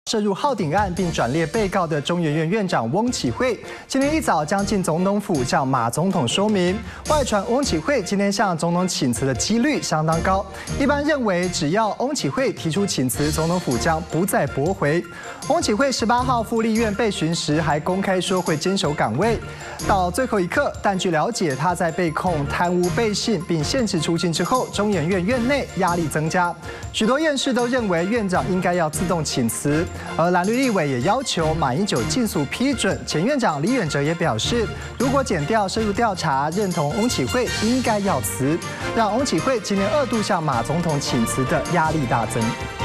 涉入浩鼎案并转列被告的中研院院长翁启惠，今天一早将进总统府向马总统说明。外传翁启惠今天向总统请辞的几率相当高，一般认为只要翁启惠提出请辞，总统府将不再驳回。翁启惠18号赴立院备询时，还公开说会坚守岗位到最后一刻。但据了解，他在被控贪污背信并限制出境之后，中研院院内压力增加，许多院士都认为院长应该要自动请辞。而蓝绿立委也要求马英九尽速批准。前院长李远哲也表示，如果检调深入调查，认同翁启惠应该要辞，让翁启惠今天2度向马总统请辞的压力大增。